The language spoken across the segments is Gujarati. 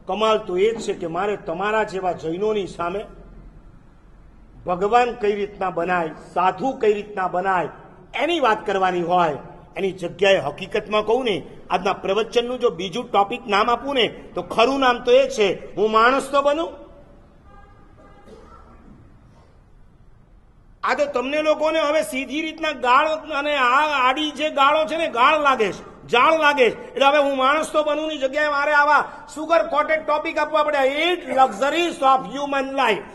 કમાલ તો એ જ છે કે મારે તમારા જેવા જૈનોની સામે ભગવાન કઈ રીતના બનાય, સાધુ કઈ રીતના બનાય એની વાત કરવાની હોય, એની જગ્યાએ હકીકતમાં કહું ને, આજના પ્રવચનનું જો બીજું ટોપિક નામ આપું ને તો ખરું નામ તો એ છે, હું માણસ તો બનું. આ તો તમને લોકોને હવે સીધી રીતના ગાળ અને આ આડી જે ગાળો છે ને, ગાળ લાગે છે, જાળ લાગે છે. એટલે હવે હું માણસ તો બનું ની જગ્યાએ મારે આવા સુગર કોટેડ ટોપિક આપવા પડે. 8 લક્ઝરીઝ ઓફ હ્યુમન લાઈફ.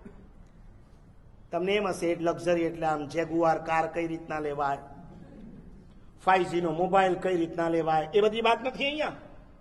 તમને એમ હશે 8 લક્ઝરી એટલે આમ જેગુઆર કાર કઈ રીતના લેવાય, 5G નો મોબાઈલ કઈ રીતના લેવાય, એ બધી વાત નથી અહીંયા.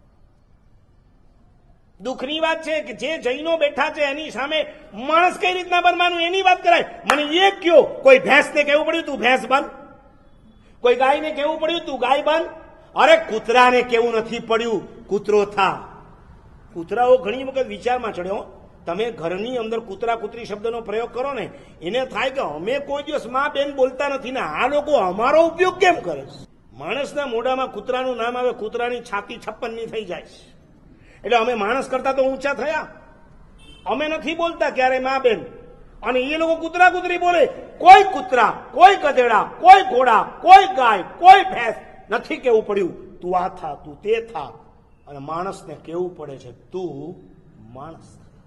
દુઃખની વાત છે કે જે જૈનો બેઠા છે એની સામે માણસ કઈ રીતના બનવાનું એની વાત કરાય. મને એ કયો, કોઈ ભેંસને કેવું પડ્યું તું ભેંસ બન, કોઈ ગાયને કેવું પડ્યું તું ગાય બન. અરે કૂતરાને કેવું નથી પડ્યું કૂતરો થા. કૂતરાઓ ઘણી વખત વિચારમાં ચડ્યો. તમે ઘરની અંદર કૂતરા કૂતરી શબ્દનો પ્રયોગ કરો ને, એને થાય કે અમે કોઈ દિવસ માં બેન બોલતા નથી ને આ લોકો અમારો ઉપયોગ કેમ કરે છે. માણસના મોઢામાં કૂતરાનું નામ આવે, કૂતરાની છાતી 56ની થઈ જાય છે. એટલે અમે માણસ કરતા તો ઊંચા થયા, અમે નથી બોલતા ક્યારે માં બેન, અને એ લોકો કૂતરા કૂતરી બોલે. કોઈ કૂતરા, કોઈ ગધેડા, કોઈ ઘોડા, કોઈ ગાય, કોઈ ભેંસ નથી કેવું પડ્યું તું આ થા, તું તે થા. અને માણસને કેવું પડે છે તું માણસ.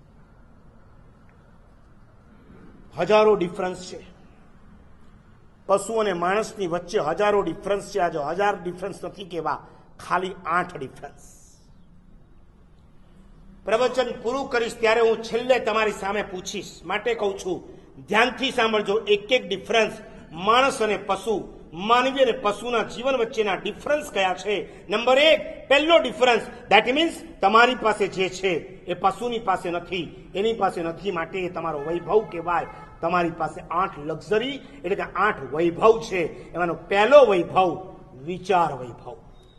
હજારો ડિફરન્સ છે પશુ અને માણસની વચ્ચે, હજારો ડિફરન્સ છે. આજે 1000 ડિફરન્સ નથી કેવા, ખાલી 8 ડિફરન્સ. પ્રવચન પૂરું કરીશ ત્યારે હું છેલ્લે તમારી સામે પૂછીશ, માટે કહું છું ધ્યાનથી સાંભળજો. એક એક ડિફરન્સ, માણસ અને પશુ, માનવી અને પશુના જીવન વચ્ચેના ડિફરન્સ કયા છે. નંબર 1, પહેલો ડિફરન્સ, ધેટ મીન્સ તમારી પાસે જે છે એ પશુની પાસે નથી, એની પાસે નથી, માટે એ તમારો વૈભવ કહેવાય. તમારી પાસે 8 લક્ઝરી એટલે કે 8 વૈભવ છે. એમાંનો પહેલો વૈભવ વિચાર વૈભવ.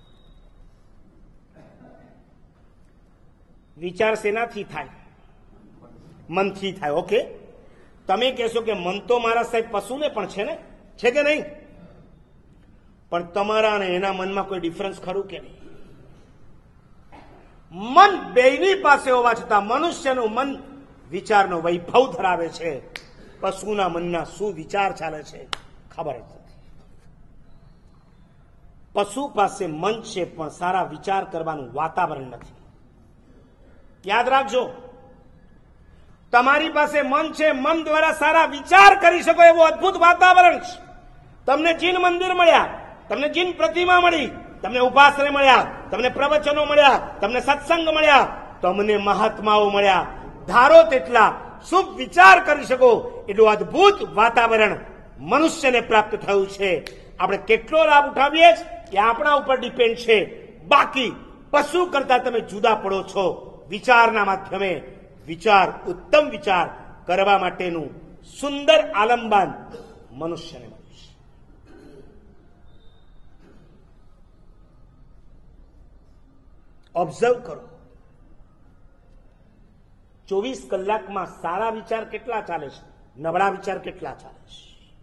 વિચાર શેનાથી થાય? મનથી થાય. ઓકે, તમે કહેશો કે મન તો મારા સાહેબ પશુને પણ છે ને, છે કે નહીં? પણ તમારા અને એના મનમાં કોઈ ડિફરન્સ ખરું કે નહીં? મન બેયની પાસે હોવા છતાં મનુષ્યનું મન વિચારનો વૈભવ ધરાવે છે. પશુના મનના શું વિચાર ચાલે છે ખબર જ નથી. પશુ પાસે મન છે પણ સારા વિચાર કરવાનું વાતાવરણ નથી. યાદ રાખજો, તમારી પાસે મન છે, મન દ્વારા સારા વિચાર કરી શકો એવું અદભુત વાતાવરણ છે. તમને જીન મંદિર મળ્યા, તમને જીન પ્રતિમા મળી, તમને ઉપાશ્રય મળ્યા, તમને પ્રવચનો મળ્યા, તમને સત્સંગ મળ્યા, તમને મહાત્માઓ મળ્યા. ધારો તેટલા શુભ વિચાર કરી શકો એટલું અદભુત વાતાવરણ મનુષ્યને પ્રાપ્ત થયું છે. આપણે કેટલો લાભ ઉઠાવીએ એ આપણા ઉપર ડિપેન્ડ છે. બાકી પશુ કરતા તમે જુદા પડો છો વિચારના માધ્યમે. વિચાર, ઉત્તમ વિચાર કરવા માટેનું સુંદર આલંબન મનુષ્યને મળ્યું છે. ઓબ્ઝર્વ કરો, 24 કલાકમાં સારા વિચાર કેટલા ચાલે છે, નબળા વિચાર કેટલા ચાલે છે.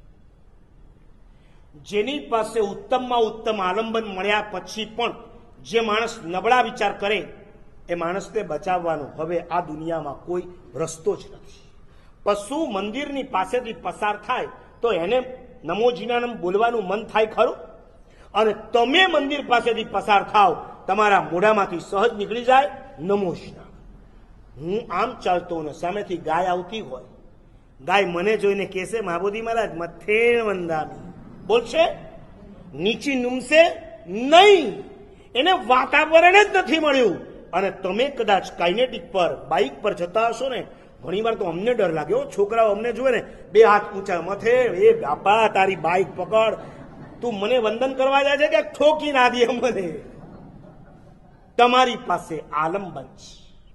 જેની પાસે ઉત્તમમાં ઉત્તમ આલંબન મળ્યા પછી પણ જે માણસ નબળા વિચાર કરે એ માણસને બચાવવાનો હવે આ દુનિયામાં કોઈ રસ્તો જ નથી. પશુ મંદિરની પાસેથી પસાર થાય તો એને નમોજીનાનમ બોલવાનું મન થાય ખરું? અને તમે મંદિર પાસેથી પસાર થાવ, તમારા મોઢામાંથી સહજ નીકળી જાય નમોજીનામ. હું આમ ચાલતો ને સામેથી ગાય આવતી હોય, ગાય મને જોઈને કહેશે મહાબોધિ મહારાજ મથેણ વંદામી બોલશે, નીચી નુમશે નહીં. એને વાતાવરણ જ નથી મળ્યું. અને તમે કદાચ કાઇનેટિક પર બાઇક પર જતા હશો ને, ઘણી વાર તો અમને ડર લાગ્યો, છોકરાઓ અમને જોવે ને 2 હાથ ઊંચા, મથે એ બાપા તારી બાઇક પકડ, તું મને વંદન કરવા જાય છે કે ઠોકી ના દે મને. તમારી પાસે આલંબન છે.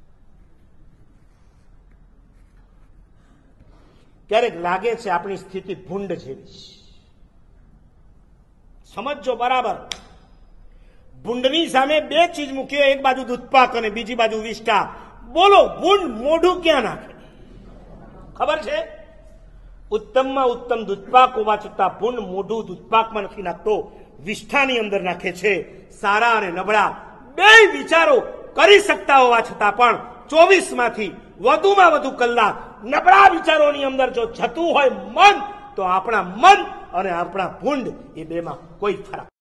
ક્યારેક લાગે છે આપણી સ્થિતિ ભૂંડ જેવી છે. સમજો બરાબર. ભૂંડની સામે 2 ચીજ મૂકીએ, એક બાજુ દૂધપાક અને બીજી બાજુ વિષ્ટા. બોલો ભૂંડ મોઢું ક્યાં નાખે? ખબર છે? ઉત્તમમાં ઉત્તમ દૂધપાક હોવા છતાં ભૂંડ મોઢું દૂધપાકમાં નથી નાખતો, વિષ્ઠાની અંદર નાખે છે. સારા અને નબળા 2 વિચારો કરી શકતા હોવા છતાં પણ 24 માંથી વધુમાં વધુ કલાક નબળા વિચારોની અંદર જો જતું હોય મન, તો આપણા મન અને આપણા ભૂંડ એ બેમાં કોઈ ફરક